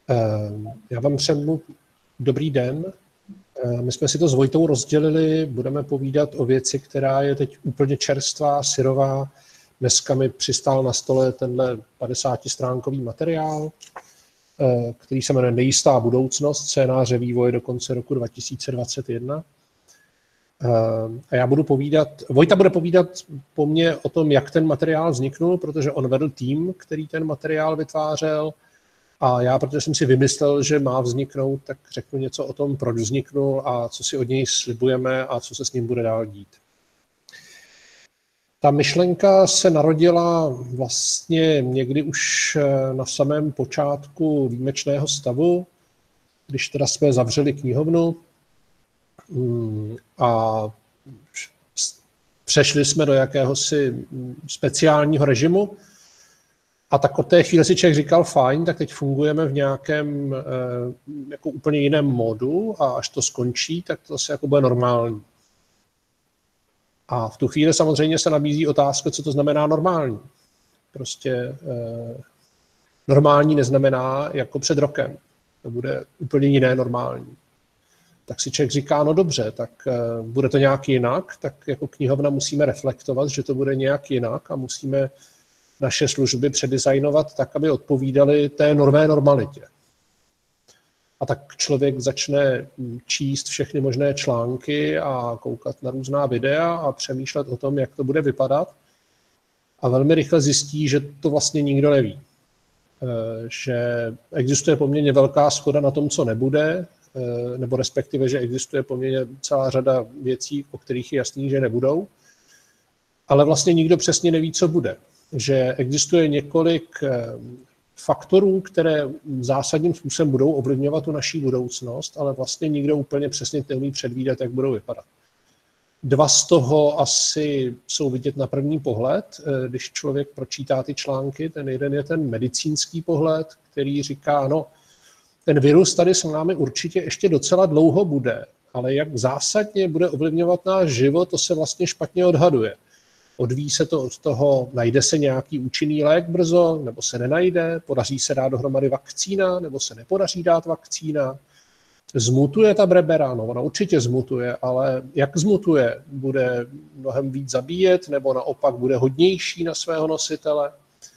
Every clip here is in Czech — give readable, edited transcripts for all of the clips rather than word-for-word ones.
Já vám přeju dobrý den. My jsme si to s Vojtou rozdělili, budeme povídat o věci, která je teď úplně čerstvá, syrová. Dneska mi přistál na stole tenhle 50stránkový materiál, který se jmenuje Nejistá budoucnost, scénáře vývoje do konce roku 2021. A já budu povídat, Vojta bude povídat po mně o tom, jak ten materiál vzniknul, protože on vedl tým, který ten materiál vytvářel. A já, protože jsem si vymyslel, že má vzniknout, tak řeknu něco o tom, proč vzniknul a co si od něj slibujeme a co se s ním bude dál dít. Ta myšlenka se narodila vlastně někdy už na samém počátku výjimečného stavu, když teda jsme zavřeli knihovnu a přešli jsme do jakéhosi speciálního režimu. A tak od té chvíle si člověk říkal, fajn, tak teď fungujeme v nějakém jako úplně jiném módu a až to skončí, tak to se jako bude normální. A v tu chvíli samozřejmě se nabízí otázka, co to znamená normální. Prostě normální neznamená jako před rokem. To bude úplně jiné normální. Tak si člověk říká, no dobře, tak bude to nějak jinak, tak jako knihovna musíme reflektovat, že to bude nějak jinak a musíme naše služby předizajnovat tak, aby odpovídaly té nové normalitě. A tak člověk začne číst všechny možné články a koukat na různá videa a přemýšlet o tom, jak to bude vypadat. A velmi rychle zjistí, že to vlastně nikdo neví. Že existuje poměrně velká shoda na tom, co nebude, nebo respektive, že existuje poměrně celá řada věcí, o kterých je jasný, že nebudou. Ale vlastně nikdo přesně neví, co bude. Že existuje několik faktorů, které zásadním způsobem budou ovlivňovat tu naší budoucnost, ale vlastně nikdo úplně přesně neumí předvídat, jak budou vypadat. Dva z toho asi jsou vidět na první pohled, když člověk pročítá ty články. Ten jeden je ten medicínský pohled, který říká, no, ten virus tady s námi určitě ještě docela dlouho bude, ale jak zásadně bude ovlivňovat náš život, to se vlastně špatně odhaduje. Odvíjí se to od toho, najde se nějaký účinný lék brzo, nebo se nenajde, podaří se dát dohromady vakcína, nebo se nepodaří dát vakcína. Zmutuje ta brebera? No, ona určitě zmutuje, ale jak zmutuje? Bude mnohem víc zabíjet, nebo naopak bude hodnější na svého nositele?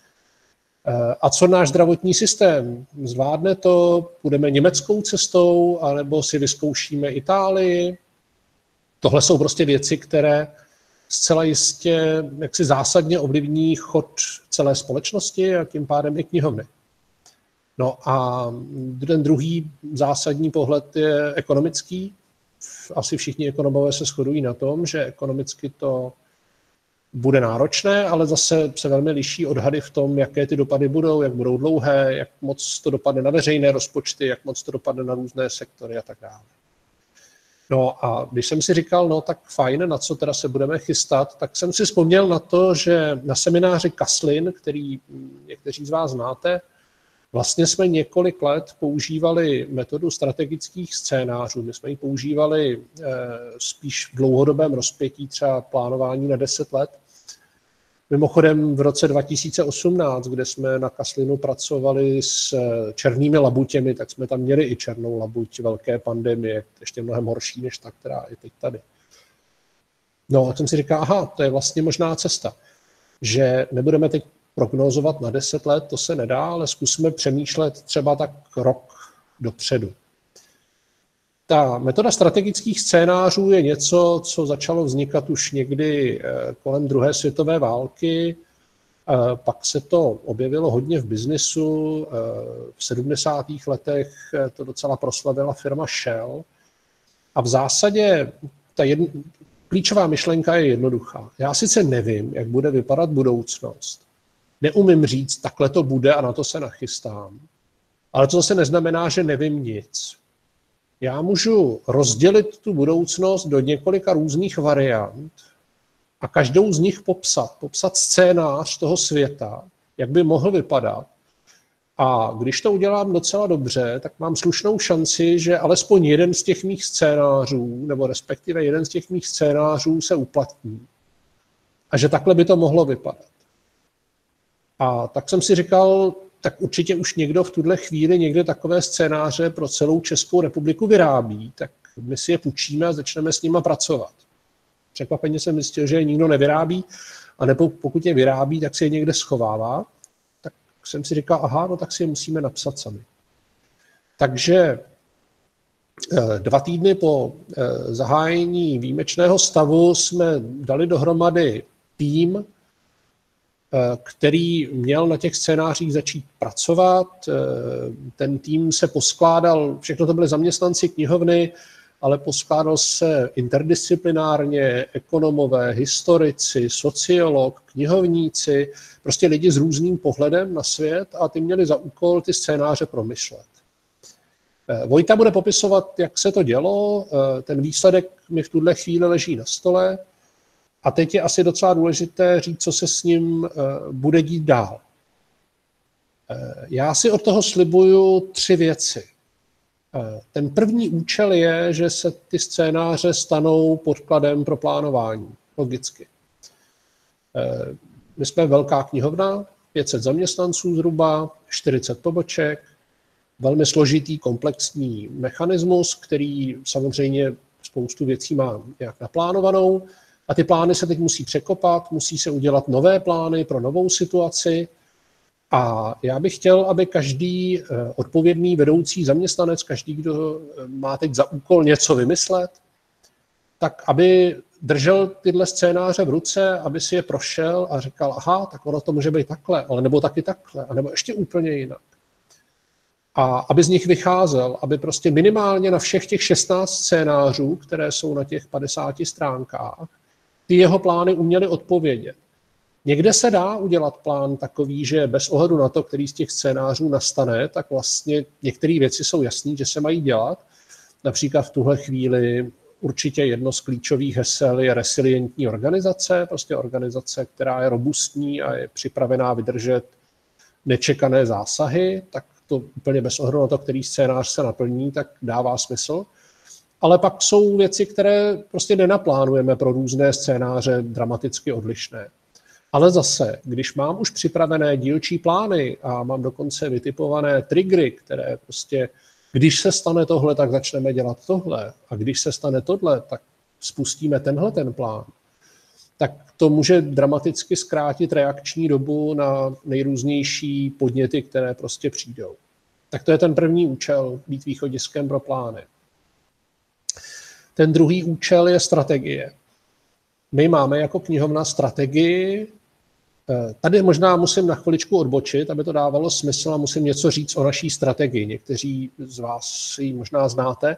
A co náš zdravotní systém? Zvládne to? Půjdeme německou cestou, anebo si vyzkoušíme Itálii? Tohle jsou prostě věci, které zcela jistě jaksi zásadně ovlivní chod celé společnosti a tím pádem i knihovny. No a ten druhý zásadní pohled je ekonomický. Asi všichni ekonomové se shodují na tom, že ekonomicky to bude náročné, ale zase se velmi liší odhady v tom, jaké ty dopady budou, jak budou dlouhé, jak moc to dopadne na veřejné rozpočty, jak moc to dopadne na různé sektory a tak dále. No a když jsem si říkal, no tak fajn, na co teda se budeme chystat, tak jsem si vzpomněl na to, že na semináři Kaslin, který někteří z vás znáte, vlastně jsme několik let používali metodu strategických scénářů. My jsme ji používali spíš v dlouhodobém rozpětí, třeba plánování na 10 let. Mimochodem v roce 2018, kde jsme na Kaslinu pracovali s černými labutěmi, tak jsme tam měli i černou labuť velké pandemie, ještě mnohem horší než ta, která je teď tady. No a jsem si říkal, aha, to je vlastně možná cesta, že nebudeme teď prognózovat na 10 let, to se nedá, ale zkusme přemýšlet třeba tak rok dopředu. Ta metoda strategických scénářů je něco, co začalo vznikat už někdy kolem druhé světové války. Pak se to objevilo hodně v biznisu. V 70. letech to docela proslavila firma Shell. A v zásadě ta klíčová myšlenka je jednoduchá. Já sice nevím, jak bude vypadat budoucnost. Neumím říct, takhle to bude a na to se nachystám. Ale to zase neznamená, že nevím nic. Já můžu rozdělit tu budoucnost do několika různých variant a každou z nich popsat scénář toho světa, jak by mohl vypadat. A když to udělám docela dobře, tak mám slušnou šanci, že alespoň jeden z těch mých scénářů, nebo respektive jeden z těch mých scénářů se uplatní. A že takhle by to mohlo vypadat. A tak jsem si říkal, tak určitě už někdo v tuhle chvíli někde takové scénáře pro celou Českou republiku vyrábí, tak my si je půjčíme a začneme s nima pracovat. Překvapeně jsem zjistil, že je nikdo nevyrábí, anebo pokud je vyrábí, tak si je někde schovává. Tak jsem si říkal, aha, no tak si je musíme napsat sami. Takže 2 týdny po zahájení výjimečného stavu jsme dali dohromady tým, který měl na těch scénářích začít pracovat. Ten tým se poskládal, všechno to byly zaměstnanci knihovny, ale poskládal se interdisciplinárně, ekonomové, historici, sociolog, knihovníci, prostě lidi s různým pohledem na svět a ty měli za úkol ty scénáře promyšlet. Vojta bude popisovat, jak se to dělo, ten výsledek mi v tuhle chvíli leží na stole a teď je asi docela důležité říct, co se s ním bude dít dál. Já si od toho slibuju 3 věci. Ten první účel je, že se ty scénáře stanou podkladem pro plánování, logicky. My jsme velká knihovna, 500 zaměstnanců zhruba, 40 poboček, velmi složitý, komplexní mechanismus, který samozřejmě spoustu věcí má nějak naplánovanou a ty plány se teď musí překopat, musí se udělat nové plány pro novou situaci a já bych chtěl, aby každý odpovědný vedoucí zaměstnanec, každý, kdo má teď za úkol něco vymyslet, tak aby držel tyhle scénáře v ruce, aby si je prošel a říkal, aha, tak ono to může být takhle, ale nebo taky takhle, anebo ještě úplně jinak. A aby z nich vycházel, aby prostě minimálně na všech těch 16 scénářů, které jsou na těch 50 stránkách, ty jeho plány uměly odpovědět. Někde se dá udělat plán takový, že bez ohledu na to, který z těch scénářů nastane, tak vlastně některé věci jsou jasné, že se mají dělat. Například v tuhle chvíli určitě jedno z klíčových hesel je resilientní organizace, prostě organizace, která je robustní a je připravená vydržet nečekané zásahy, tak to úplně bez ohledu na to, který scénář se naplní, tak dává smysl. Ale pak jsou věci, které prostě nenaplánujeme pro různé scénáře dramaticky odlišné. Ale zase, když mám už připravené dílčí plány a mám dokonce vytipované triggery, které prostě, když se stane tohle, tak začneme dělat tohle. A když se stane tohle, tak spustíme ten plán. Tak to může dramaticky zkrátit reakční dobu na nejrůznější podněty, které prostě přijdou. Tak to je ten první účel, být východiskem pro plány. Ten druhý účel je strategie. My máme jako knihovna strategii. Tady možná musím na chviličku odbočit, aby to dávalo smysl a musím něco říct o naší strategii. Někteří z vás ji možná znáte.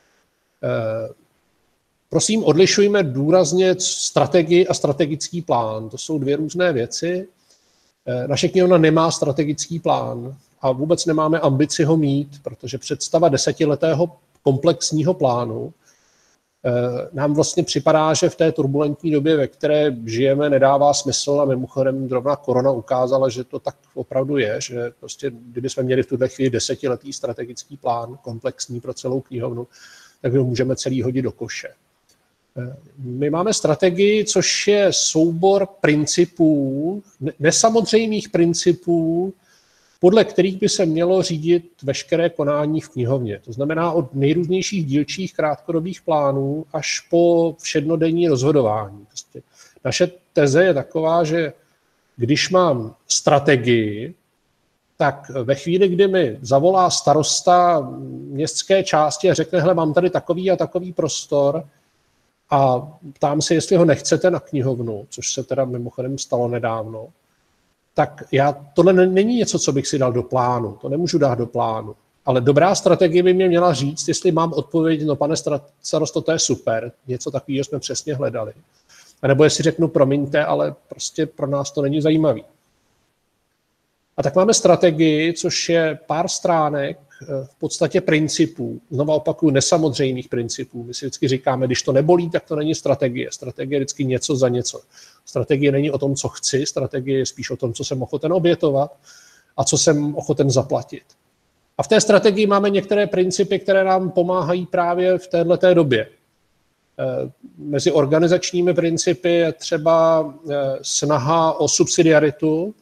Prosím, odlišujme důrazně strategii a strategický plán. To jsou 2 různé věci. Naše knihovna nemá strategický plán a vůbec nemáme ambici ho mít, protože představa 10letého komplexního plánu nám vlastně připadá, že v té turbulentní době, ve které žijeme, nedává smysl a mimochodem zrovna korona ukázala, že to tak opravdu je, že prostě kdybychom měli v tuhle chvíli 10letý strategický plán komplexní pro celou knihovnu, tak ho můžeme celý hodit do koše. My máme strategii, což je soubor principů, nesamozřejmých principů, podle kterých by se mělo řídit veškeré konání v knihovně. To znamená od nejrůznějších dílčích krátkodobých plánů až po všednodenní rozhodování. Prostě naše teze je taková, že když mám strategii, tak ve chvíli, kdy mi zavolá starosta městské části a řekne, hele, mám tady takový a takový prostor a ptám se, jestli ho nechcete na knihovnu, což se teda mimochodem stalo nedávno, tak tohle není něco, co bych si dal do plánu, to nemůžu dát do plánu. Ale dobrá strategie by mě měla říct, jestli mám odpověď, no pane starosto, to je super, něco takového jsme přesně hledali. A nebo jestli řeknu, promiňte, ale prostě pro nás to není zajímavý. A tak máme strategii, což je pár stránek v podstatě principů, znovu opakuju, nesamozřejmých principů. My si vždycky říkáme, když to nebolí, tak to není strategie. Strategie je vždycky něco za něco. Strategie není o tom, co chci, strategie je spíš o tom, co jsem ochoten obětovat a co jsem ochoten zaplatit. A v té strategii máme některé principy, které nám pomáhají právě v této době. Mezi organizačními principy je třeba snaha o subsidiaritu,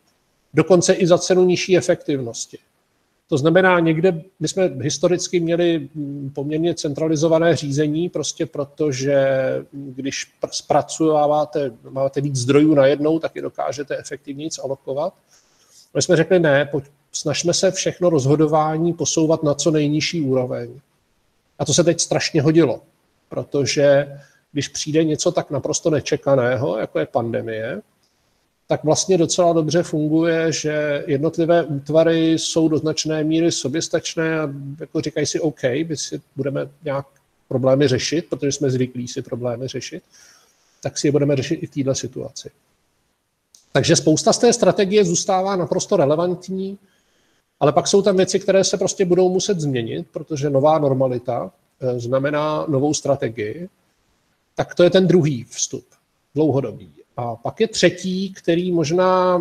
dokonce i za cenu nižší efektivnosti. To znamená, někde my jsme historicky měli poměrně centralizované řízení, prostě protože když máte víc zdrojů najednou, tak je dokážete efektivněji alokovat. My jsme řekli ne, snažme se všechno rozhodování posouvat na co nejnižší úroveň. A to se teď strašně hodilo, protože když přijde něco tak naprosto nečekaného, jako je pandemie, tak vlastně docela dobře funguje, že jednotlivé útvary jsou do značné míry soběstačné a jako říkají si OK, my si budeme nějak problémy řešit, protože jsme zvyklí si problémy řešit, tak si je budeme řešit i v této situaci. Takže spousta z té strategie zůstává naprosto relevantní, ale pak jsou tam věci, které se prostě budou muset změnit, protože nová normalita znamená novou strategii. Tak to je ten druhý vstup, dlouhodobý. A pak je třetí, který možná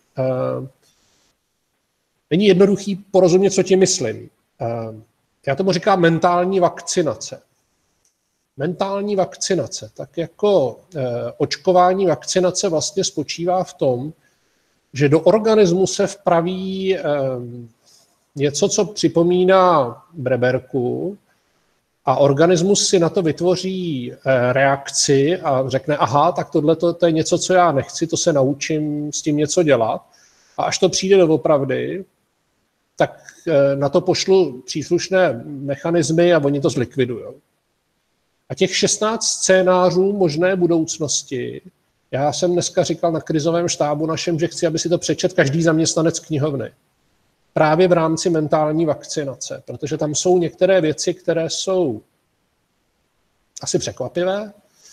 není jednoduchý porozumět, co tím myslím. Já tomu říkám mentální vakcinace. Mentální vakcinace, tak jako očkování vakcinace vlastně spočívá v tom, že do organismu se vpraví něco, co připomíná breberku, a organismus si na to vytvoří reakci a řekne, aha, tak tohle to je něco, co já nechci, to se naučím s tím něco dělat. A až to přijde doopravdy, tak na to pošlu příslušné mechanismy a oni to zlikvidují. A těch 16 scénářů možné budoucnosti, já jsem dneska říkal na krizovém štábu našem, že chci, aby si to přečet každý zaměstnanec knihovny. Právě v rámci mentální vakcinace, protože tam jsou některé věci, které jsou asi překvapivé.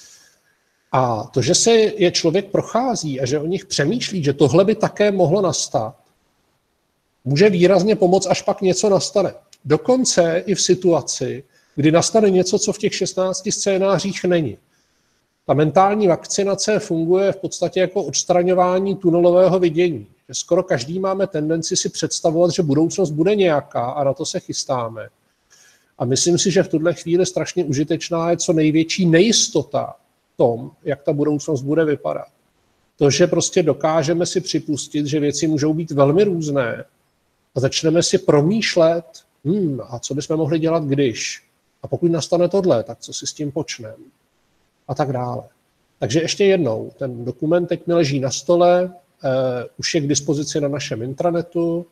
A to, že se je člověk prochází a že o nich přemýšlí, že tohle by také mohlo nastat, může výrazně pomoct, až pak něco nastane. Dokonce i v situaci, kdy nastane něco, co v těch 16 scénářích není. Ta mentální vakcinace funguje v podstatě jako odstraňování tunelového vidění. Že skoro každý máme tendenci si představovat, že budoucnost bude nějaká a na to se chystáme. A myslím si, že v tuhle chvíli strašně užitečná je co největší nejistota v tom, jak ta budoucnost bude vypadat. To, že prostě dokážeme si připustit, že věci můžou být velmi různé a začneme si promýšlet, a co bychom mohli dělat, když. A pokud nastane tohle, tak co si s tím počneme. A tak dále. Takže ještě jednou, ten dokument teď mi leží na stole, už je k dispozici na našem intranetu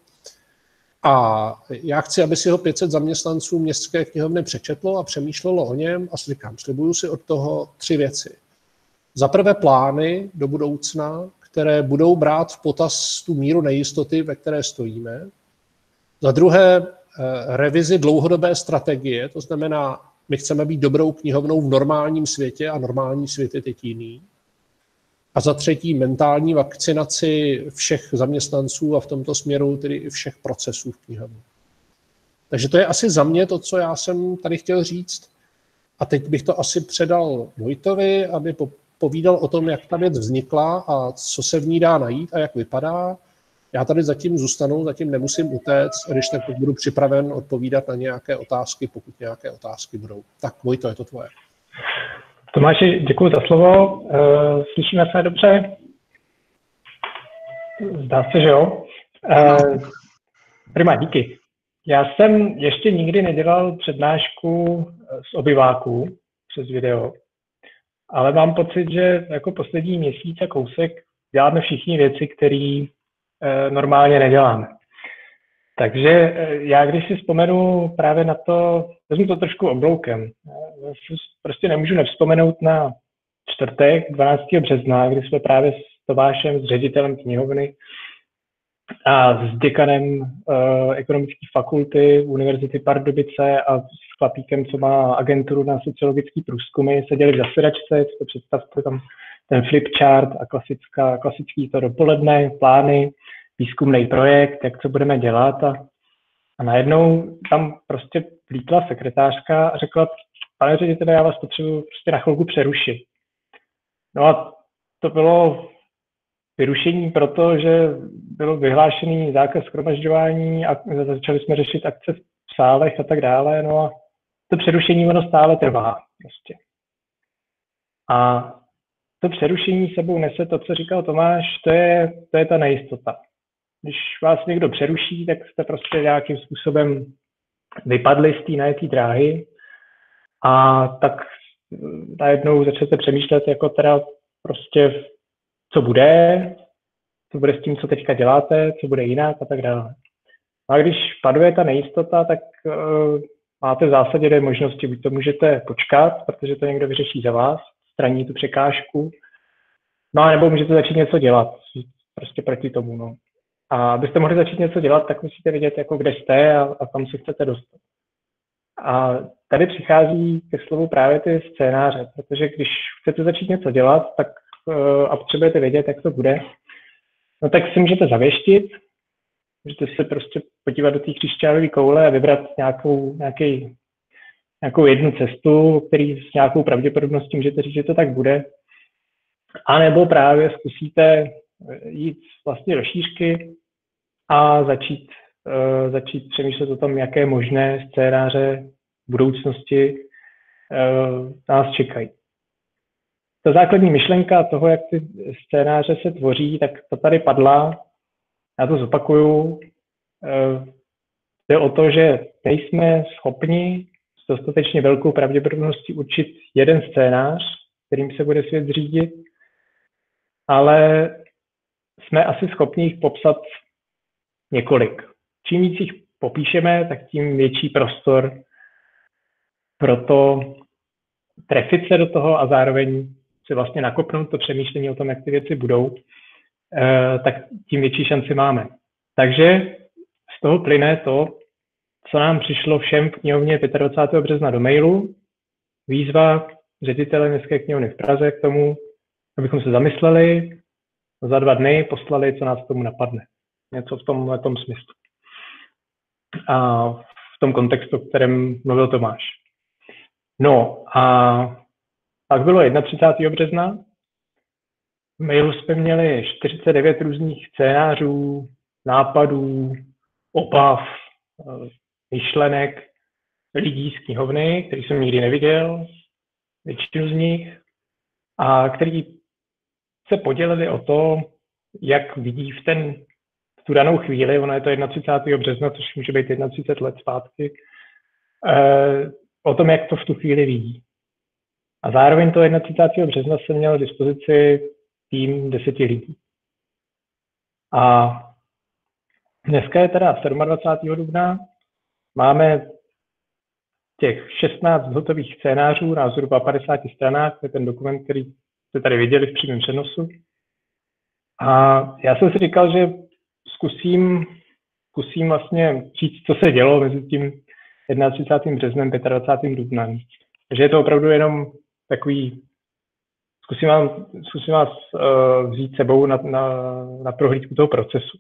a já chci, aby si ho 500 zaměstnanců městské knihovny přečetlo a přemýšlelo o něm a říkám, slibuju si od toho 3 věci. Za prvé plány do budoucna, které budou brát v potaz tu míru nejistoty, ve které stojíme. Za druhé revizi dlouhodobé strategie, to znamená, my chceme být dobrou knihovnou v normálním světě a normální svět je teď jiný. A za třetí mentální vakcinaci všech zaměstnanců a v tomto směru tedy i všech procesů v knihovně. Takže to je asi za mě to, co já jsem tady chtěl říct. A teď bych to asi předal Vojtovi, aby povídal o tom, jak ta věc vznikla a co se v ní dá najít a jak vypadá. Já tady zatím zůstanu, zatím nemusím utéct, když tak budu připraven odpovídat na nějaké otázky, pokud nějaké otázky budou. Tak Vojto, je to tvoje. Tomáši, děkuji za slovo. Slyšíme se dobře? Zdá se, že jo. Prima, díky. Já jsem ještě nikdy nedělal přednášku z obyváků přes video, ale mám pocit, že jako poslední měsíc a kousek děláme všichni věci, které normálně neděláme. Takže já, když si vzpomenu právě na to, vezmu to trošku obloukem. Já si prostě nemůžu nevzpomenout na čtvrtek 12. března, kdy jsme právě s Tomášem, s ředitelem knihovny a s děkanem ekonomické fakulty Univerzity Pardubice a s chlapíkem, co má agenturu na sociologické průzkumy, seděli v zasedačce, to představte tam ten flipchart a klasický to dopoledne, plány, výzkumný projekt, jak co budeme dělat a najednou tam prostě vlítla sekretářka a řekla, pane ředitele, já vás potřebuji prostě na chvilku přerušit. No a to bylo vyrušení, protože byl vyhlášený zákaz shromažďování a začali jsme řešit akce v sálech a tak dále, no a to přerušení ono stále trvá prostě. A to přerušení sebou nese to, co říkal Tomáš, to je ta nejistota. když vás někdo přeruší, tak jste prostě nějakým způsobem vypadli z té najetý dráhy a tak najednou začnete přemýšlet, jako teda prostě, co bude s tím, co teďka děláte, co bude jinak a tak dále. A když paduje ta nejistota, tak máte v zásadě dvě možnosti. Buď to můžete počkat, protože to někdo vyřeší za vás, straní tu překážku, no a nebo můžete začít něco dělat, prostě proti tomu. No. A abyste mohli začít něco dělat, tak musíte vědět, jako kde jste a kam se chcete dostat. A tady přichází ke slovu právě ty scénáře, protože když chcete začít něco dělat, tak a potřebujete vědět, jak to bude, no tak si můžete zavěštit, můžete se prostě podívat do té křišťálové koule a vybrat nějakou jednu cestu, který s nějakou pravděpodobností můžete říct, že to tak bude. A nebo právě zkusíte jít vlastně do šířky a začít přemýšlet o tom, jaké možné scénáře v budoucnosti nás čekají. Ta základní myšlenka toho, jak ty scénáře se tvoří, tak to tady padla. Já to zopakuju. Jde o to, že nejsme schopni s dostatečně velkou pravděpodobností určit jeden scénář, kterým se bude svět řídit, ale jsme asi schopni jich popsat několik. Čím víc jich popíšeme, tak tím větší prostor pro to trefit se do toho a zároveň si vlastně nakopnout to přemýšlení o tom, jak ty věci budou, tak tím větší šanci máme. Takže z toho plyne to, co nám přišlo všem v knihovně 25. března do mailu, výzva ředitele Městské knihovny v Praze k tomu, abychom se zamysleli, za 2 dny poslali, co nás k tomu napadne. Něco v tomhletom smyslu. A v tom kontextu, o kterém mluvil Tomáš. No a pak bylo 31. března. V mailu jsme měli 49 různých scénářů, nápadů, obav, myšlenek lidí z knihovny, který jsem nikdy neviděl, většinu z nich, a který se podělili o to, jak vidí v tu danou chvíli, ono je to 31. března, což může být 31 let zpátky, o tom, jak to v tu chvíli vidí. A zároveň to 31. března jsem měl k dispozici tým 10 lidí. A dneska je teda 27. dubna, máme těch 16 hotových scénářů na zhruba 50 stranách, to je ten dokument, který jste tady viděli v přímém přenosu. A já jsem si říkal, že zkusím vlastně říct, co se dělo mezi tím 31. březnem a 25. dubnem. Takže je to opravdu jenom takový, zkusím vás vzít sebou na prohlídku toho procesu.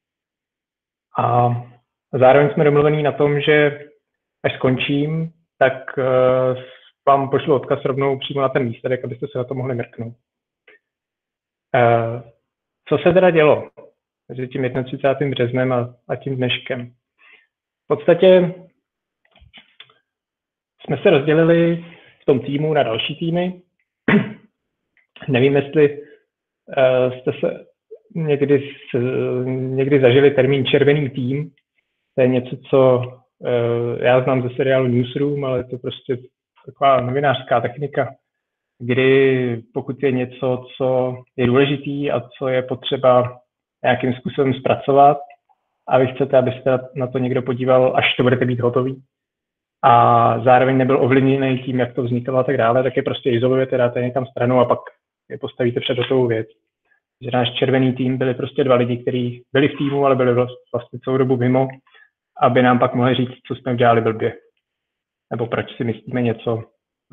A zároveň jsme domluvení na tom, že až skončím, tak vám pošlu odkaz rovnou přímo na ten výsledek, abyste se na to mohli mrknout. Co se teda dělo mezi tím 31. březnem a tím dneškem? V podstatě jsme se rozdělili v tom týmu na další týmy. Nevím, jestli jste se někdy zažili termín červený tým. To je něco, co já znám ze seriálu Newsroom, ale je to prostě taková novinářská technika, kdy pokud je něco, co je důležitý a co je potřeba nějakým způsobem zpracovat a vy chcete, abyste na to někdo podíval, až to budete mít hotový a zároveň nebyl ovlivněný tím, jak to vzniklo a tak dále, tak je prostě izolujete, dáte někam stranou a pak je postavíte před hotovou věc. Že náš červený tým byli prostě 2 lidi, kteří byli v týmu, ale byli vlastně celou dobu mimo, aby nám pak mohli říct, co jsme udělali blbě. Nebo proč si myslíme něco,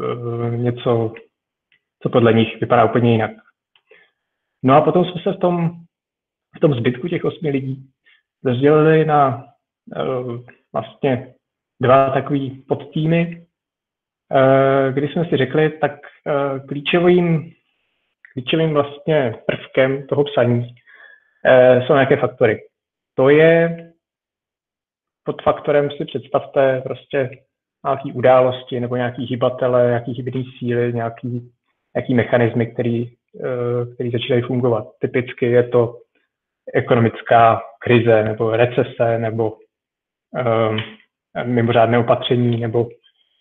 co podle nich vypadá úplně jinak. No a potom jsme se v tom zbytku těch 8 lidí rozdělili na vlastně 2 takový podtýmy, kdy jsme si řekli, tak klíčovým vlastně prvkem toho psaní jsou nějaké faktory. To je pod faktorem si představte prostě nějaké události nebo nějaké hybatele, nějaké hybridní síly, nějaký mechanismy, který začínají fungovat. Typicky je to ekonomická krize, nebo recese, nebo mimořádné opatření, nebo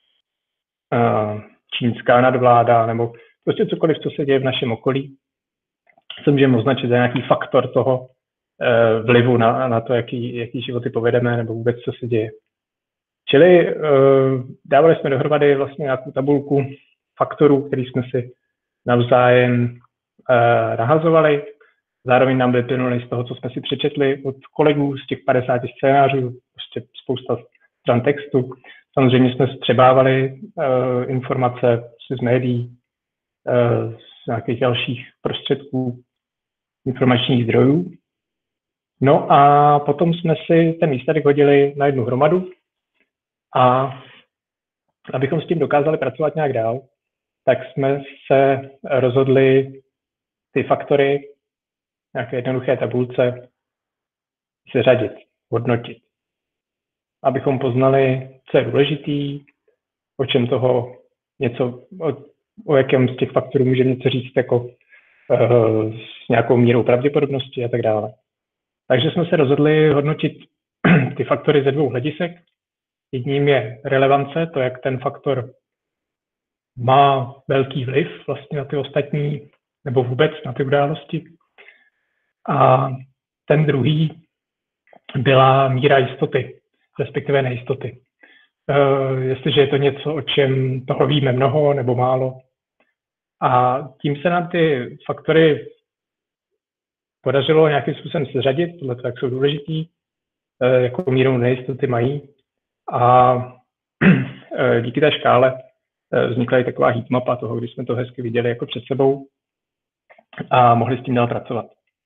čínská nadvláda, nebo prostě cokoliv, co se děje v našem okolí, co můžeme označit za nějaký faktor toho vlivu na to, jaký životy povedeme, nebo vůbec, co se děje. Čili dávali jsme dohromady vlastně nějakou tabulku faktorů, který jsme si navzájem nahazovali. Zároveň nám vyplynuli z toho, co jsme si přečetli od kolegů z těch 50 scénářů, prostě spousta stran textu. Samozřejmě jsme střebávali informace z médií, z nějakých dalších prostředků informačních zdrojů. No a potom jsme si ten výsledek hodili na jednu hromadu a abychom s tím dokázali pracovat nějak dál, tak jsme se rozhodli ty faktory v nějaké jednoduché tabulce seřadit, hodnotit. Abychom poznali, co je důležitý, o čem toho něco, o jakém z těch faktorů můžeme něco říct jako s nějakou mírou pravděpodobnosti a tak dále. Takže jsme se rozhodli hodnotit ty faktory ze dvou hledisek. Jedním je relevance, to, jak ten faktor má velký vliv vlastně na ty ostatní, nebo vůbec na ty události. A ten druhý byla míra jistoty, respektive nejistoty. Jestliže je to něco, o čem toho víme mnoho nebo málo. A tím se nám ty faktory podařilo nějakým způsobem seřadit, podle toho, jak jsou důležitý, jakou míru nejistoty mají. A díky té škále vznikla i taková heatmapa toho, když jsme to hezky viděli jako před sebou a mohli s tím dál pracovat.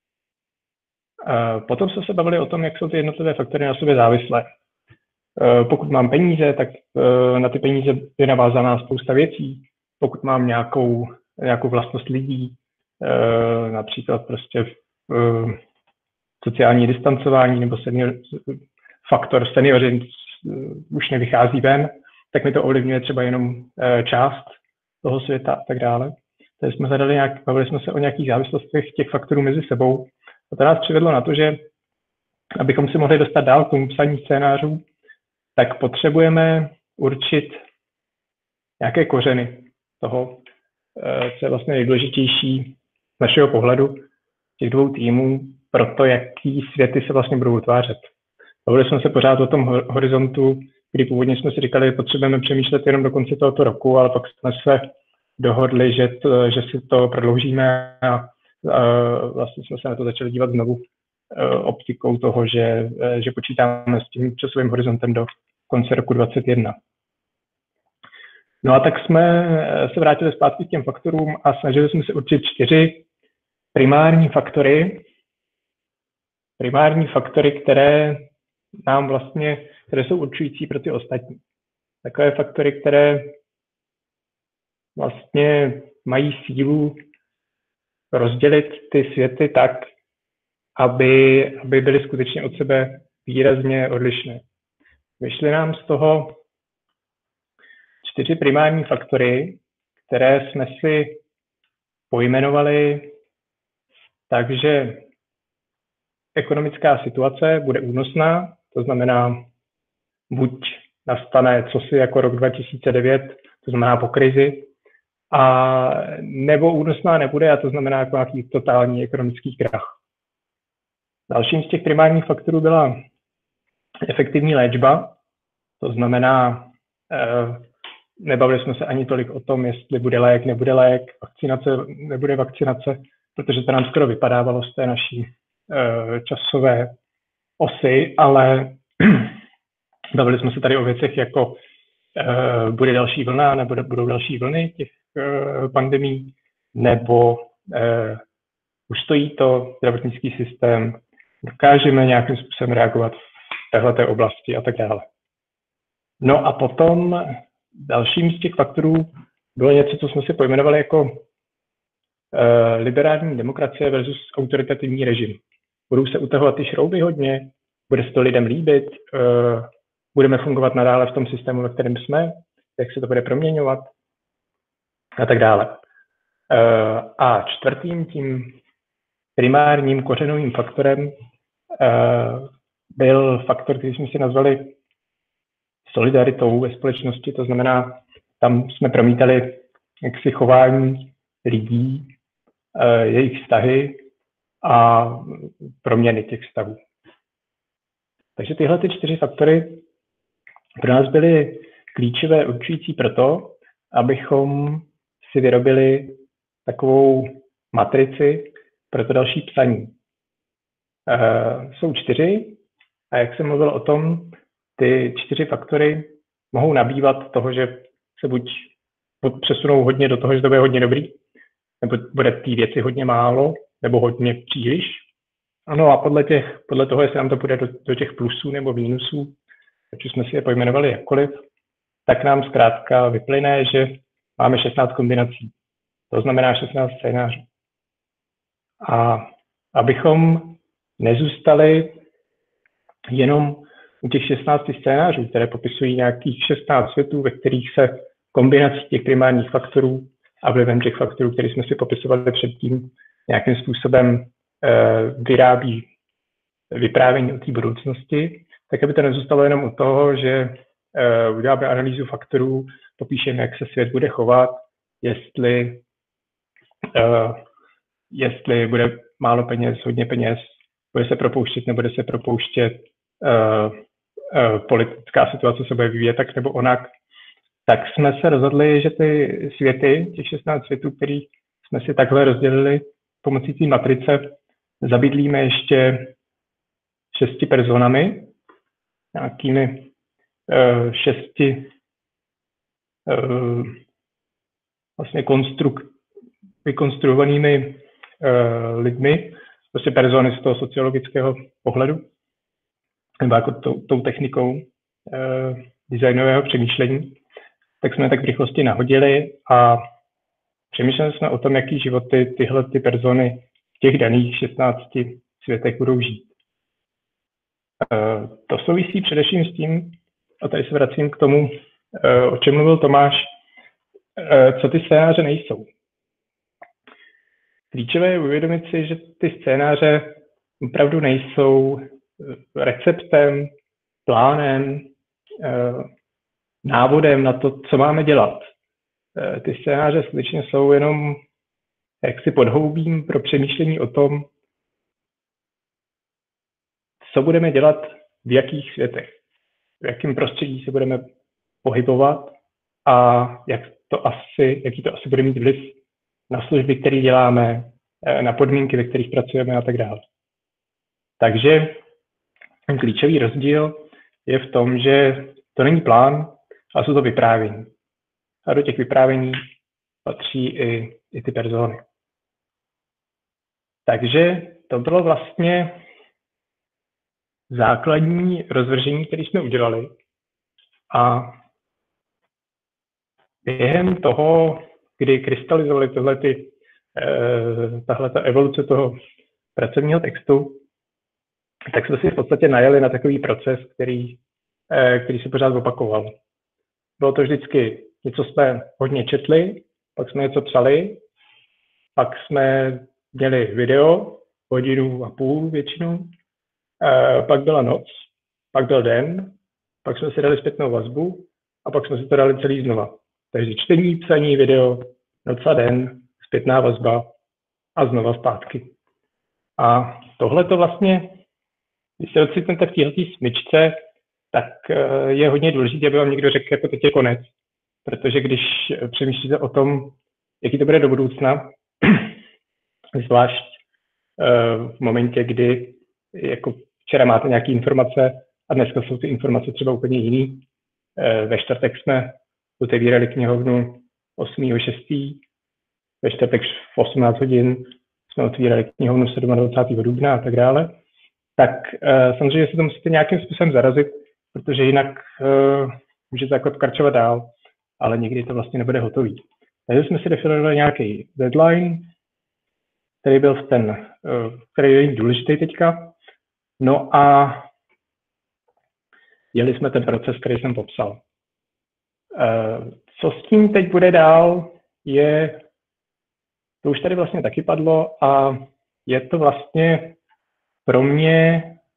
Potom jsme se bavili o tom, jak jsou ty jednotlivé faktory na sobě závislé. Pokud mám peníze, tak na ty peníze je navázaná spousta věcí. Pokud mám nějakou vlastnost lidí, například prostě sociální distancování nebo faktor seniori už nevychází ven, tak mi to ovlivňuje třeba jenom část toho světa a tak dále. Takže jsme bavili jsme se o nějakých závislostech těch faktorů mezi sebou. A to nás přivedlo na to, že abychom si mohli dostat dál k tomu psaní scénářů, tak potřebujeme určit nějaké kořeny toho, co je vlastně nejdůležitější z našeho pohledu těch dvou týmů pro to, jaký světy se vlastně budou utvářet. Bavili jsme se pořád o tom horizontu, kdy původně jsme si říkali, že potřebujeme přemýšlet jenom do konce tohoto roku, ale pak jsme se dohodli, že si to prodloužíme a vlastně jsme se na to začali dívat znovu optikou toho, že počítáme s tím časovým horizontem do konce roku 2021. No a tak jsme se vrátili zpátky k těm faktorům a snažili jsme se určit 4 primární faktory, které jsou určující pro ty ostatní. Takové faktory, které vlastně mají sílu rozdělit ty světy tak, aby byly skutečně od sebe výrazně odlišné. Vyšly nám z toho 4 primární faktory, které jsme si pojmenovali takže ekonomická situace bude únosná, to znamená, buď nastane cosi jako rok 2009, to znamená po krizi, a nebo únosná nebude, a to znamená jako nějaký totální ekonomický krach. Dalším z těch primárních faktorů byla efektivní léčba, to znamená, nebavili jsme se ani tolik o tom, jestli bude lék, nebude lék, vakcinace, nebude vakcinace, protože to nám skoro vypadávalo z té naší časové osy, ale bavili jsme se tady o věcech jako bude další vlna, nebo budou další vlny těch pandemií, nebo už stojí to zdravotnický systém, dokážeme nějakým způsobem reagovat v téhleté oblasti a tak dále. No a potom dalším z těch faktorů bylo něco, co jsme si pojmenovali jako liberální demokracie versus autoritativní režim. Budou se utahovat ty šrouby hodně, bude se to lidem líbit, budeme fungovat nadále v tom systému, ve kterém jsme, jak se to bude proměňovat a tak dále. A čtvrtým tím primárním kořenovým faktorem byl faktor, který jsme si nazvali solidaritou ve společnosti, to znamená, tam jsme promítali jaksi chování lidí, jejich vztahy a proměny těch vztahů. Takže tyhle 4 faktory pro nás byly klíčové určující pro to, abychom si vyrobili takovou matrici pro to další psaní. Jsou 4 a jak jsem mluvil o tom, ty 4 faktory mohou nabývat toho, že se buď přesunou hodně do toho, že to bude hodně dobrý, nebo bude té věci hodně málo, nebo hodně příliš. Ano a podle toho, jestli nám to půjde do těch plusů nebo mínusů, ať už jsme si je pojmenovali jakkoliv, tak nám zkrátka vyplyne, že máme 16 kombinací. To znamená 16 scénářů. A abychom nezůstali jenom u těch 16 scénářů, které popisují nějakých 16 světů, ve kterých se kombinací těch primárních faktorů a vlivem těch faktorů, které jsme si popisovali předtím, nějakým způsobem vyrábí vyprávění o té budoucnosti, tak aby to nezůstalo jenom u toho, že uděláme analýzu faktorů, popíšeme, jak se svět bude chovat, jestli bude málo peněz, hodně peněz, bude se propouštět, nebude se propouštět, politická situace se bude vyvíjet tak nebo onak, tak jsme se rozhodli, že ty světy, těch 16 světů, který jsme si takhle rozdělili pomocí té matrice, zabydlíme ještě 6 personami, nějakými 6 vlastně vykonstruovanými lidmi, prostě persony z toho sociologického pohledu, nebo jako tou technikou designového přemýšlení, tak jsme tak v rychlosti nahodili a přemýšleli jsme o tom, jaký životy tyhle ty persony v těch daných 16 světech budou žít. To souvisí především s tím, a tady se vracím k tomu, o čem mluvil Tomáš, co ty scénáře nejsou. Klíčové je uvědomit si, že ty scénáře opravdu nejsou receptem, plánem, návodem na to, co máme dělat. Ty scénáře skutečně jsou jenom jaksi podhoubím pro přemýšlení o tom, co budeme dělat v jakých světech, v jakém prostředí se budeme pohybovat a jaký to asi bude mít vliv na služby, které děláme, na podmínky, ve kterých pracujeme a tak dále. Takže ten klíčový rozdíl je v tom, že to není plán, ale jsou to vyprávění. A do těch vyprávění patří i ty persony. Takže to bylo vlastně základní rozvržení, které jsme udělali. A během toho, kdy krystalizovali tahleta evoluce toho pracovního textu, tak jsme si v podstatě najeli na takový proces, který se pořád opakoval. Bylo to vždycky, něco jsme hodně četli, pak jsme něco psali, pak jsme měli video, 1,5 hodiny většinou, pak byla noc, pak byl den, pak jsme si dali zpětnou vazbu a pak jsme si to dali celý znova. Takže čtení, psaní, video, noc a den, zpětná vazba a znova zpátky. A tohle to vlastně, když se ocitnete v této smyčce, tak je hodně důležité, aby vám někdo řekl, jako teď je konec. Protože když přemýšlíte o tom, jaký to bude do budoucna, zvlášť v momentě, kdy jako včera máte nějaké informace a dneska jsou ty informace třeba úplně jiný. Ve čtvrtek jsme otevírali knihovnu 8.6. Ve čtvrtek v 18 hodin jsme otvírali knihovnu 27. dubna a tak dále. Tak samozřejmě se to musíte nějakým způsobem zarazit, protože jinak můžete jako pokračovat dál, ale nikdy to vlastně nebude hotový. Takže jsme si definovali nějaký deadline, který je důležitý teďka. No a jeli jsme ten proces, který jsem popsal. Co s tím teď bude dál, to už tady vlastně taky padlo a je to vlastně pro mě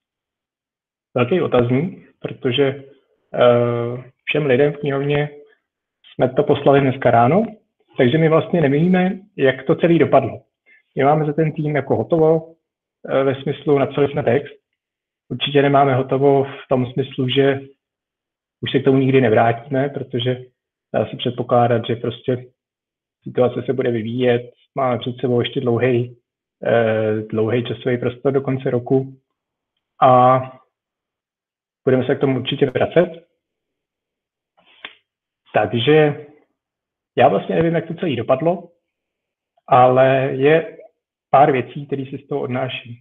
velký otazník, protože všem lidem v knihovně jsme to poslali dneska ráno, takže my vlastně nevíme, jak to celý dopadlo. My máme za ten tým jako hotovo, ve smyslu napsali jsme text. Určitě nemáme hotovo v tom smyslu, že už se k tomu nikdy nevrátíme, protože dá se předpokládat, že prostě situace se bude vyvíjet. Máme před sebou ještě dlouhý časový prostor do konce roku a budeme se k tomu určitě vracet. Takže já vlastně nevím, jak to celé dopadlo, ale je pár věcí, které si z toho odnáším.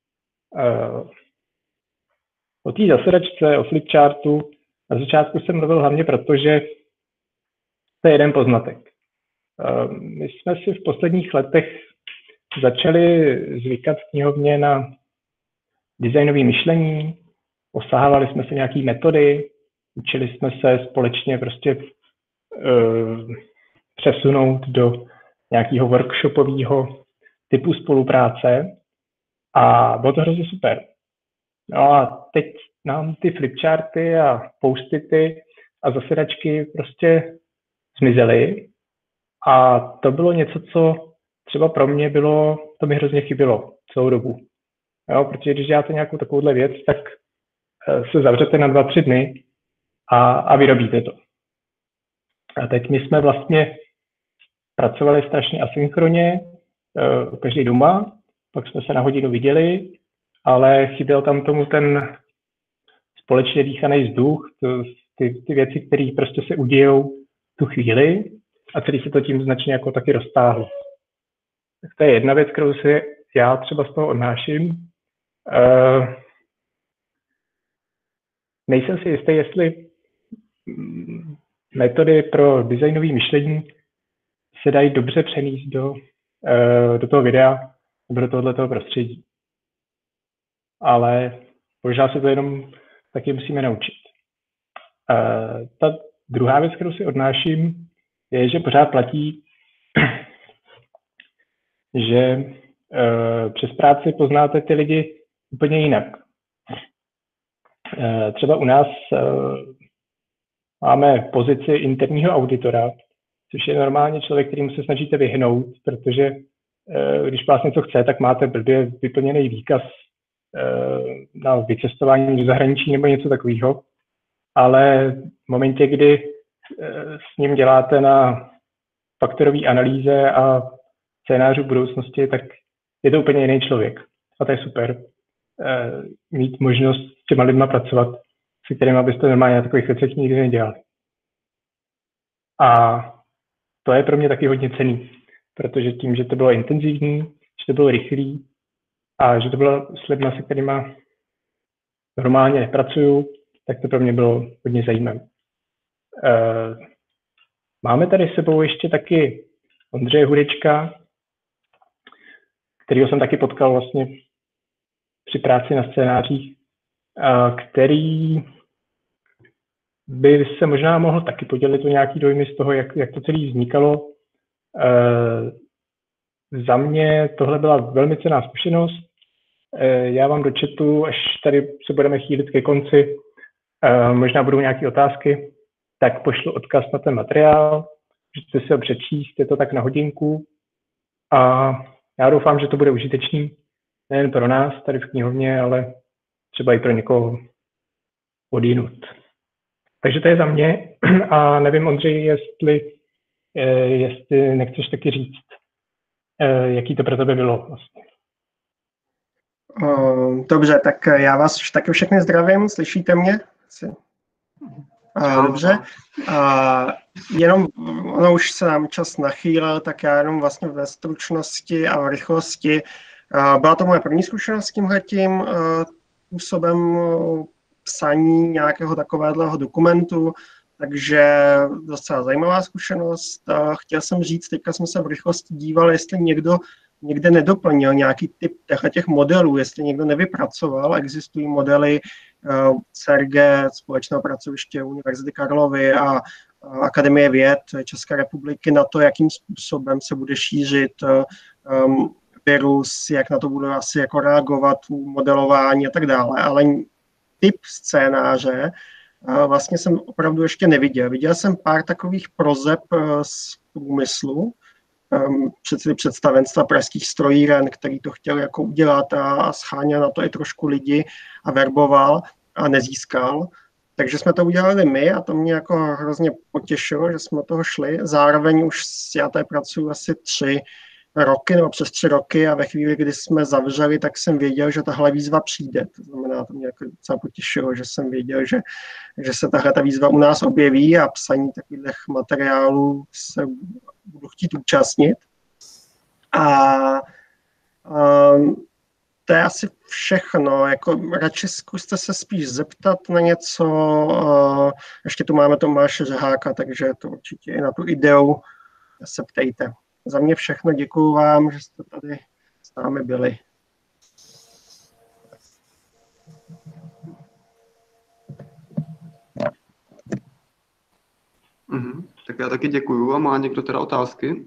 O té zasedačce, o flipchartu, na začátku jsem mluvil hlavně proto, že to je jeden poznatek. My jsme si v posledních letech začali zvykat v knihovně na designové myšlení, osahávali jsme se nějaké metody, učili jsme se společně prostě přesunout do nějakého workshopového typu spolupráce a bylo to hrozně super. No a teď nám ty flipcharty a post-ity a zasedačky prostě zmizely a to bylo něco, co třeba pro mě to mi hrozně chybělo celou dobu. Jo, protože když děláte nějakou takovouhle věc, tak se zavřete na 2-3 dny a vyrobíte to. A teď my jsme vlastně pracovali strašně asynchronně, každý doma, pak jsme se na hodinu viděli, ale chyběl tam tomu ten společně dýchaný vzduch, ty věci, které prostě se udějou tu chvíli a celý se to tím značně jako taky roztáhlo. Tak to je jedna věc, kterou si já třeba z toho odnáším. Nejsem si jistý, jestli metody pro designové myšlení se dají dobře přenést do toho videa nebo do tohoto prostředí. Ale možná se to jenom taky musíme naučit. Ta druhá věc, kterou si odnáším, je, že pořád platí, že přes práci poznáte ty lidi úplně jinak. Třeba u nás máme pozici interního auditora, což je normálně člověk, kterým se snažíte vyhnout, protože když vás něco chce, tak máte blbě vyplněný výkaz na vycestování do zahraničí nebo něco takového. Ale v momentě, kdy s ním děláte na faktorové analýze a scénářů budoucnosti, tak je to úplně jiný člověk. A to je super. Mít možnost s těma lidma pracovat, se kterými byste normálně na takových věcech nikdy nedělali. A to je pro mě taky hodně cenný, protože tím, že to bylo intenzivní, že to bylo rychlý a že to bylo s lidmi, se kterými normálně nepracuju, tak to pro mě bylo hodně zajímavé. Máme tady s sebou ještě taky Ondřeje Hudečka, kterýho jsem taky potkal vlastně při práci na scénářích, který by se možná mohl taky podělit o nějaký dojmy z toho, jak to celé vznikalo. Za mě tohle byla velmi cenná zkušenost. Já vám do chatu, až tady se budeme chýlit ke konci, možná budou nějaké otázky, tak pošlu odkaz na ten materiál, můžete si ho přečíst, je to tak na hodinku. A já doufám, že to bude užitečný nejen pro nás tady v knihovně, ale třeba i pro někoho odjinud. Takže to je za mě a nevím, Ondřej, jestli nechceš taky říct, jaký to pro tebe bylo vlastně. Dobře, tak já vás taky všechny zdravím, slyšíte mě? Dobře. Jenom ono už se nám čas nachýlil, tak já jenom vlastně ve stručnosti a v rychlosti. Byla to moje první zkušenost s tímhletím způsobem psaní nějakého takového dokumentu, takže docela zajímavá zkušenost. Chtěl jsem říct, teďka jsme se v rychlosti dívali, jestli někdo někde nedoplnil nějaký typ těch modelů, jestli někdo nevypracoval. Existují modely CERG, Společného pracoviště Univerzity Karlovy a Akademie věd České republiky na to, jakým způsobem se bude šířit virus, jak na to budou asi jako reagovat, modelování a tak dále, ale typ scénáře vlastně jsem opravdu ještě neviděl. Viděl jsem pár takových prozeb z průmyslu, představenstva pražských strojíren, který to chtěl jako udělat a scháněl na to i trošku lidi a verboval a nezískal. Takže jsme to udělali my a to mě jako hrozně potěšilo, že jsme do toho šli. Zároveň už já tady pracuji asi 3 roky nebo přes 3 roky a ve chvíli, kdy jsme zavřeli, tak jsem věděl, že tahle výzva přijde. To znamená, to mě jako docela potěšilo, že jsem věděl, že se tahle ta výzva u nás objeví a psaní takových materiálů se budu chtít účastnit. A to je asi všechno. Jako radši zkuste se spíš zeptat na něco. Ještě tu máme Tomáše Řeháka, takže to určitě i na tu ideu se ptejte. Za mě všechno, děkuju vám, že jste tady s námi byli. Tak já taky děkuju. A má někdo teda otázky?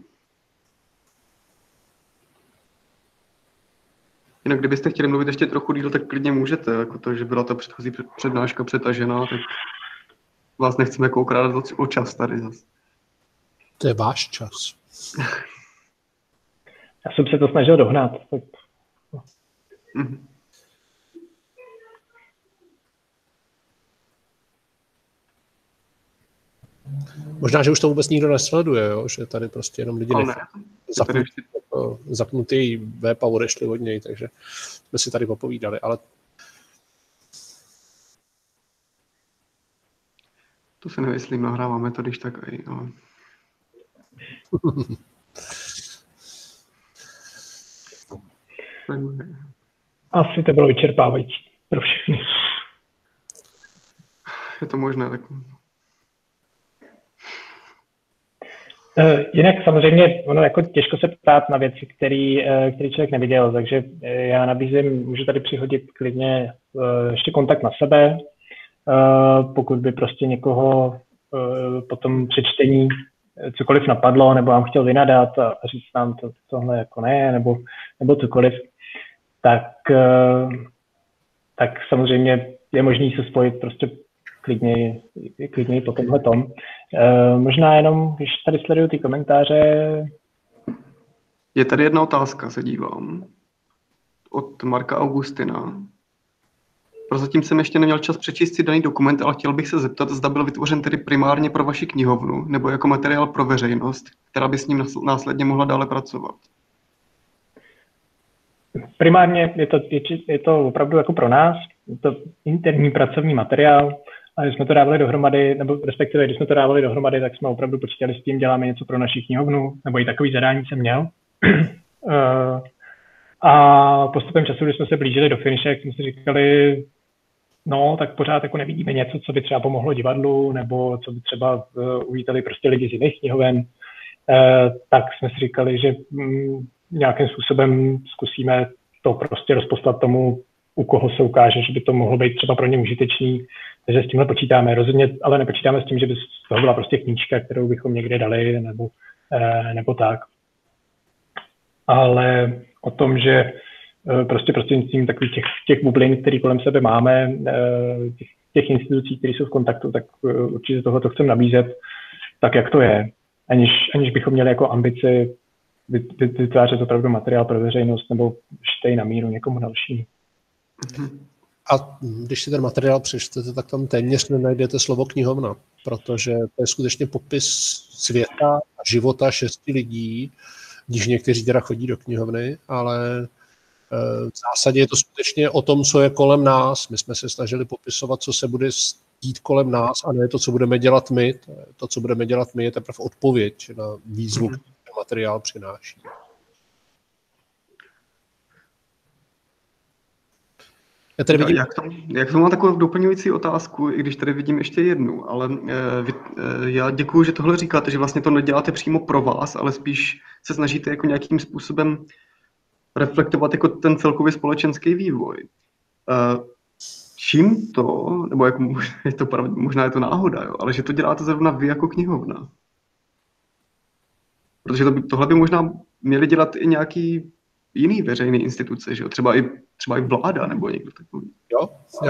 Jinak kdybyste chtěli mluvit ještě trochu díl, tak klidně můžete. Jako to, že byla ta předchozí přednáška přetažená, tak vás nechceme jako okrádat o čas tady zase. To je váš čas. Já jsem se to snažil dohnat. Možná, že už to vůbec nikdo nesleduje, jo? Že tady prostě jenom lidi zapnutý web a odešli od něj, takže jsme si tady popovídali, ale to se nemyslím, nahráváme to, když tak i, ale... Asi to bylo vyčerpávající pro všechny. Je to možné, tak... Jinak samozřejmě ono jako těžko se ptát na věci, který člověk neviděl, takže já nabízím, můžu tady přihodit klidně ještě kontakt na sebe, pokud by prostě někoho po tom přečtení cokoliv napadlo, nebo vám chtěl vynadat a říct nám tohle jako ne, nebo cokoliv, tak samozřejmě je možný se spojit prostě klidněji po tomhle tom. Možná jenom, když tady sleduju ty komentáře. Je tady jedna otázka, se dívám. Od Marka Augustina. Prozatím jsem ještě neměl čas přečíst si daný dokument, ale chtěl bych se zeptat, zda byl vytvořen tedy primárně pro vaši knihovnu, nebo jako materiál pro veřejnost, která by s ním následně mohla dále pracovat. Primárně je to opravdu jako pro nás, je to interní pracovní materiál, a když jsme to dávali dohromady, nebo respektive když jsme to dávali dohromady, tak jsme opravdu počítali s tím, děláme něco pro naši knihovnu, nebo i takový zadání jsem měl. A postupem času, když jsme se blížili do finiše, jak jsme si říkali, no, tak pořád jako nevidíme něco, co by třeba pomohlo divadlu, nebo co by třeba uvítali prostě lidi z jiných knihoven, tak jsme si říkali, že nějakým způsobem zkusíme to prostě rozposlat tomu, u koho se ukáže, že by to mohlo být třeba pro ně užitečný. Takže s tímhle počítáme. Rozhodně, ale nepočítáme s tím, že by z toho byla prostě knížka, kterou bychom někde dali, nebo tak. Ale o tom, že prostě prostřednictvím takových těch bublin, které kolem sebe máme, těch institucí, které jsou v kontaktu, tak určitě tohle chceme nabízet tak, jak to je. Aniž bychom měli jako ambici vytvářet opravdu materiál pro veřejnost nebo štěj na míru někomu dalšímu. A když si ten materiál přečtete, tak tam téměř nenajdete slovo knihovna, protože to je skutečně popis světa a života 6 lidí, když někteří teda chodí do knihovny, ale v zásadě je to skutečně o tom, co je kolem nás. My jsme se snažili popisovat, co se bude dít kolem nás, a ne to, co budeme dělat my. To, co budeme dělat my, je teprve odpověď na výzvu, který materiál přináší. Jak to mám takovou doplňující otázku, i když tady vidím ještě jednu, ale já děkuju, že tohle říkáte, že vlastně to neděláte přímo pro vás, ale spíš se snažíte jako nějakým způsobem reflektovat jako ten celkový společenský vývoj. Čím to, nebo jako možná je to náhoda, jo, ale že to děláte zrovna vy jako knihovna? Protože tohle by možná měli dělat i nějaký jiný veřejné instituce, že jo? Třeba i vláda nebo někdo takový. Jo,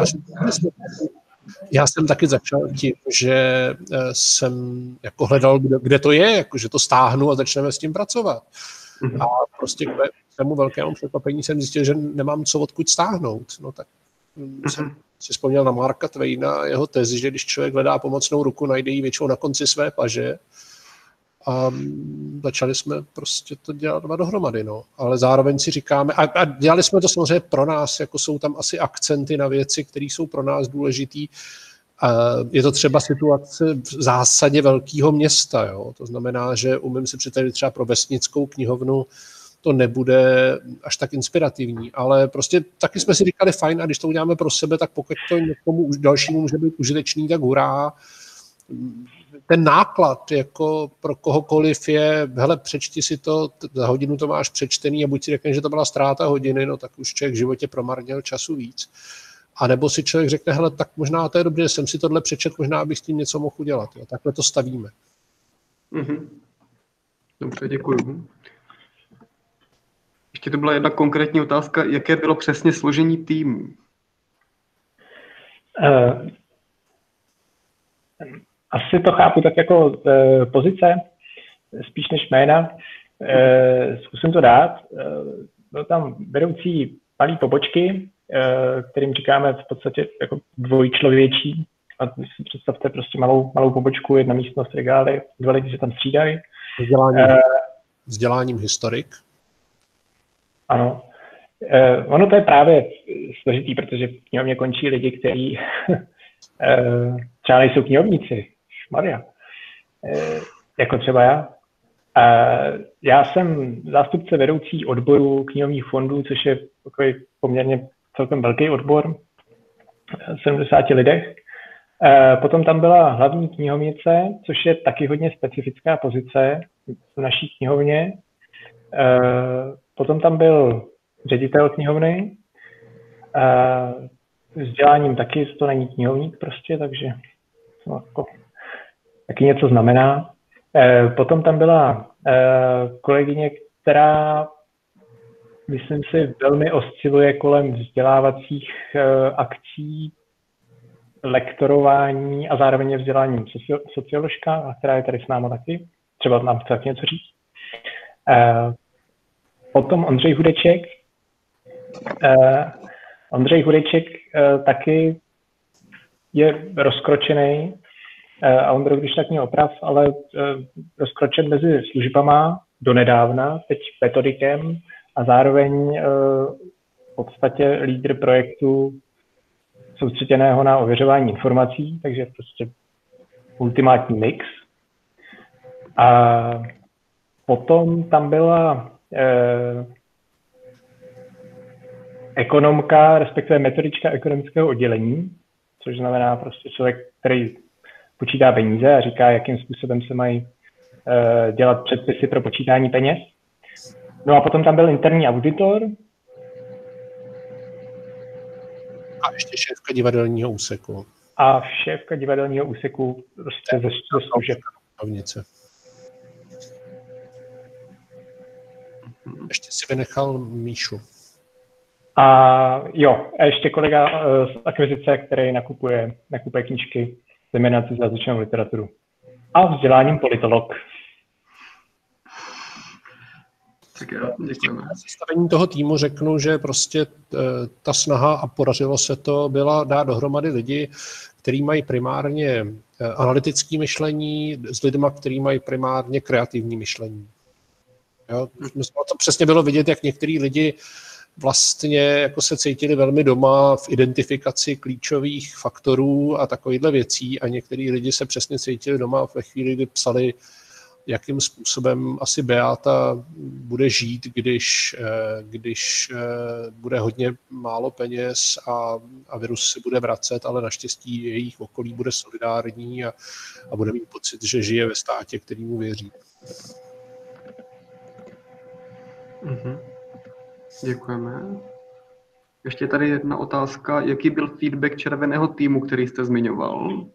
já jsem taky začal tím, že jsem jako hledal, kde to je, jako, že to stáhnu a začneme s tím pracovat. A prostě k mému velkému překvapení jsem zjistil, že nemám co odkud stáhnout. No tak jsem si vzpomněl na Marka Twaina a jeho tezi, že když člověk hledá pomocnou ruku, najde ji většinou na konci své paže. A začali jsme prostě to dělat dva dohromady, no. Ale zároveň si říkáme, a dělali jsme to samozřejmě pro nás, jako jsou tam asi akcenty na věci, které jsou pro nás důležitý. Je to třeba situace v zásadě velkého města, jo. To znamená, že umím si představit třeba pro vesnickou knihovnu, to nebude až tak inspirativní, ale prostě taky jsme si říkali fajn, a když to uděláme pro sebe, tak pokud to někomu dalšímu může být užitečný, tak hurá. Ten náklad jako pro kohokoliv je, hele, přečti si to, za hodinu to máš přečtený a buď si řekne, že to byla ztráta hodiny, no tak už člověk v životě promarnil času víc. A nebo si člověk řekne, hele, tak možná to je dobře, že jsem si tohle přečet, možná bych s tím něco mohl udělat. Jo. Takhle to stavíme. Dobře, děkuju. Ještě to byla jedna konkrétní otázka, jaké bylo přesně složení týmu? Asi to chápu tak jako pozice, spíš než jména. Zkusím to dát. Byl tam vedoucí malý pobočky, kterým říkáme v podstatě jako dvojčlověčí. A když si představte prostě malou pobočku, jedna místnost, regály, dva lidi se tam střídají. Vzděláním historik. Ano. Ono to je právě složitý, protože v knihovně končí lidi, kteří třeba nejsou knihovníci. Maria. Jako třeba já. Já jsem zástupce vedoucí odboru knihovních fondů, což je takový poměrně celkem velký odbor, 70 lidech. Potom tam byla hlavní knihovnice, což je taky hodně specifická pozice v naší knihovně. Potom tam byl ředitel knihovny, vzděláním taky, to není knihovník prostě, takže no, jako, taky něco znamená. Potom tam byla kolegyně, která, myslím si, velmi osciluje kolem vzdělávacích akcí, lektorování a zároveň je vzděláním socioložka, která je tady s námi taky. Třeba nám chce taky něco říct. Potom Ondřej Hudeček. Ondřej Hudeček taky je rozkročený, a Ondro, když tak mě oprav, ale rozkročen mezi službama donedávna, teď metodikem a zároveň v podstatě lídr projektu soustředěného na ověřování informací, takže prostě ultimátní mix. A potom tam byla ekonomka, respektive metodička ekonomického oddělení, což znamená prostě člověk, který počítá peníze a říká, jakým způsobem se mají dělat předpisy pro počítání peněz. No a potom tam byl interní auditor. A ještě šéfka divadelního úseku. A šéfka divadelního úseku prostě ze služeb. Ještě si vynechal Míšu. A jo, a ještě kolega z akvizice, který nakupuje knížky, zejména cizojazyčnou literaturu. A vzděláním politolog. Tak jo, děkujeme. Na sestavení toho týmu řeknu, že prostě ta snaha, a podařilo se to, byla dát dohromady lidi, kteří mají primárně analytické myšlení s lidmi, kteří mají primárně kreativní myšlení. Jo? To přesně bylo vidět, jak některý lidi vlastně jako se cítili velmi doma v identifikaci klíčových faktorů a takovýchhle věcí a některý lidi se přesně cítili doma ve chvíli, kdy psali, jakým způsobem asi Beata bude žít, když bude hodně málo peněz a virus se bude vracet, ale naštěstí jejich okolí bude solidární a bude mít pocit, že žije ve státě, který mu věří. Mhm. Děkujeme. Ještě tady jedna otázka. Jaký byl feedback červeného týmu, který jste zmiňoval?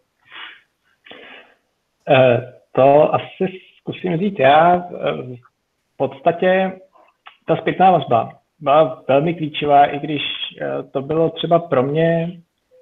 To asi zkusím říct já. V podstatě ta zpětná vazba byla velmi klíčová, i když to bylo třeba pro mě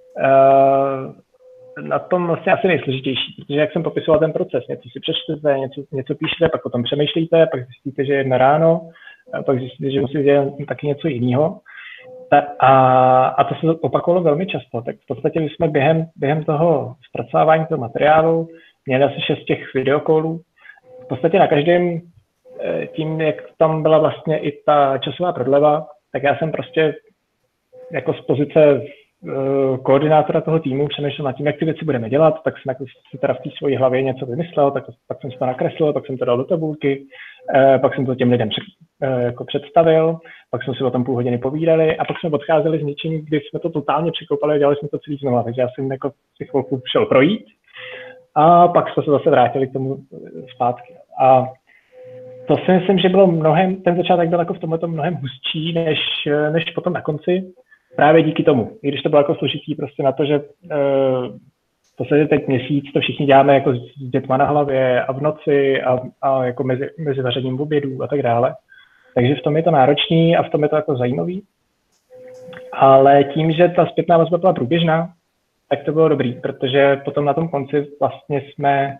na tom vlastně asi nejsložitější, protože jak jsem popisoval ten proces, něco si přečtete, něco píšete, pak o tom přemýšlíte, pak zjistíte, že je 1 ráno, pak zjistíte, že musíte dělat taky něco jiného. A to se opakovalo velmi často, tak v podstatě my jsme během toho zpracovávání toho materiálu měli asi 6 těch videokolů. V podstatě na každém tím, jak tam byla vlastně i ta časová prodleva, tak já jsem prostě jako z pozice koordinátora toho týmu přemýšlel nad tím, jak ty věci budeme dělat, tak jsem jako si teda v té svojí hlavě něco vymyslel, pak jsem si to nakreslil, pak jsem to dal do tabulky, pak jsem to těm lidem jako představil, pak jsme si o tom půl hodiny povídali a pak jsme odcházeli z něčím, kdy jsme to totálně překoupali a dělali jsme to celý znova, takže já jsem jako si chvilku šel projít a pak jsme se zase vrátili k tomu zpátky. A to si myslím, že bylo ten začátek byl jako v tomhle mnohem hustší, než potom na konci. Právě díky tomu, i když to bylo jako složitý prostě na to, že v podstatě teď měsíc to všichni děláme jako s dětma na hlavě a v noci a jako mezi vařením obědů a tak dále. Takže v tom je to náročný a v tom je to jako zajímavý. Ale tím, že ta zpětná vazba byla průběžná, tak to bylo dobrý, protože potom na tom konci vlastně jsme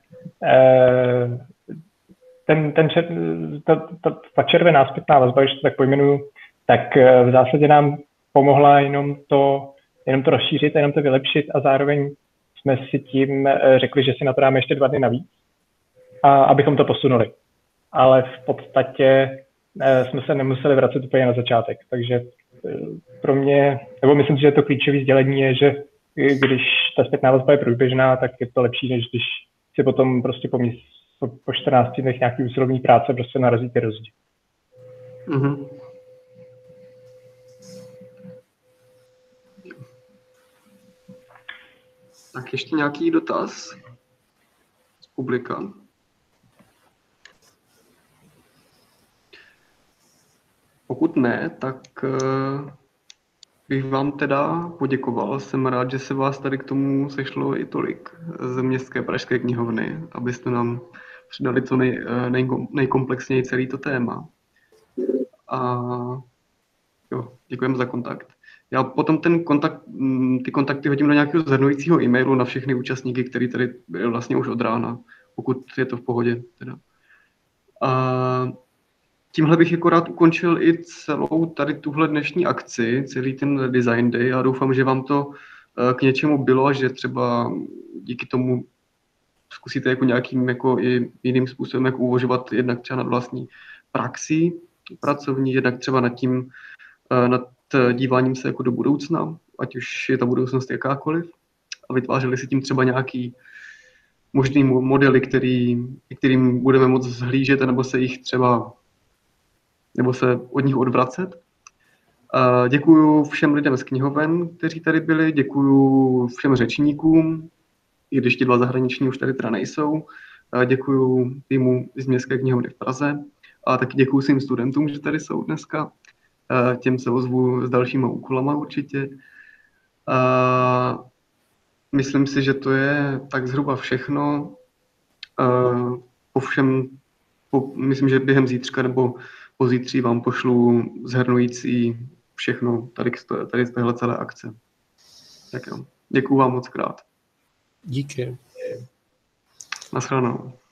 ta červená zpětná vazba, když to tak pojmenuju, tak v zásadě nám pomohla jenom to rozšířit, jenom to vylepšit a zároveň jsme si tím řekli, že si na to dáme ještě 2 dny navíc, a abychom to posunuli. Ale v podstatě jsme se nemuseli vracet úplně na začátek. Takže pro mě, nebo myslím si, že to klíčové sdělení je, že když ta zpětná vazba je průběžná, tak je to lepší, než když si potom prostě po 14 dnech nějaký usilovní práce prostě narazíte do zdi. Mm-hmm. Tak ještě nějaký dotaz z publika? Pokud ne, tak bych vám teda poděkoval. Jsem rád, že se vás tady k tomu sešlo i tolik z Městské pražské knihovny, abyste nám předali to nejkomplexněji celý to téma. A jo, děkujeme za kontakt. Já potom ty kontakty hodím do nějakého shrnujícího e-mailu na všechny účastníky, který tady byl vlastně už od rána, pokud je to v pohodě. Teda. A tímhle bych jako rád ukončil i celou tady tuhle dnešní akci, celý ten Design Day. Já doufám, že vám to k něčemu bylo a že třeba díky tomu zkusíte jako nějakým jako i jiným způsobem jako uvažovat jednak třeba nad vlastní praxí pracovní, jednak třeba nad díváním se jako do budoucna, ať už je ta budoucnost jakákoliv, a vytvářeli si tím třeba nějaký možný modely, kterým budeme moct zhlížet, nebo se od nich odvracet. Děkuju všem lidem z knihoven, kteří tady byli, děkuju všem řečníkům, i když ti 2 zahraniční už tady teda nejsou. Děkuju týmu z Městské knihovny v Praze a taky děkuju svým studentům, že tady jsou dneska. Těm se ozvu s dalšíma úkolama určitě. Myslím si, že to je tak zhruba všechno. Myslím, že během zítřka nebo pozítří vám pošlu shrnující všechno tady z téhle celé akce. Tak jo, děkuju vám moc krát. Díky. Naschledanou.